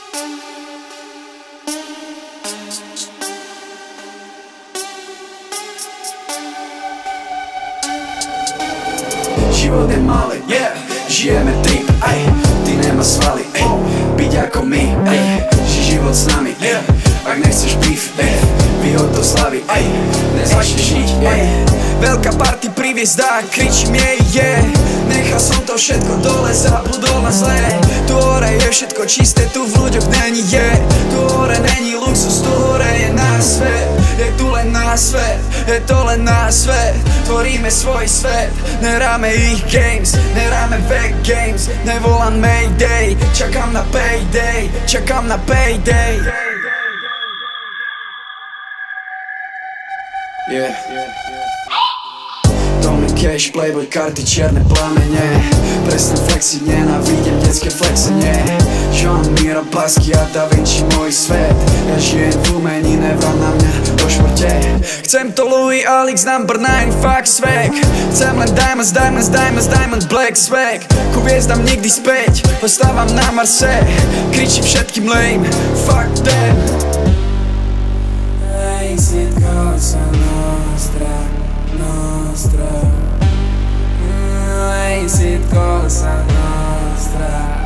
Život je malý, yeah. Žijeme trip, aj ty nema svaly, byť ako my, ži život s nami, ak nechceš beef, vyhod do slavy, nezačneš žiť, veľká party pri hviezdách, kričím jej, nechal som to všetko dole, zabudol na zlé. Tu hore je všetko čisté, tu v ľuďoch není tu hore není luxus, tu hore je náš svet. Je tu len náš svet, je to len náš svet. Tvoríme svoj svet, nehráme ich games, nehráme back games. Nevolám Mayday, čakám na payday, čakám na payday. Yeah. Tommy Cash, Playboy, karty, čierne plamene. Presne flexiť, nenávidím detské flexenie. Jean Mira, Basky a Da Vinci, môj svet. Ja žijem v umení, nevram na mňa do športe. Chcem to Louis Alex, number 9, fuck swag. Chcem len diamonds, diamonds, diamonds, diamond, black swag. Ku hviezdam nikdy späť, ostávam na Marse. Kričím všetkým lame, fuck them. Exit Cosa Nostra, Nostra. Exit Cosa Nostra.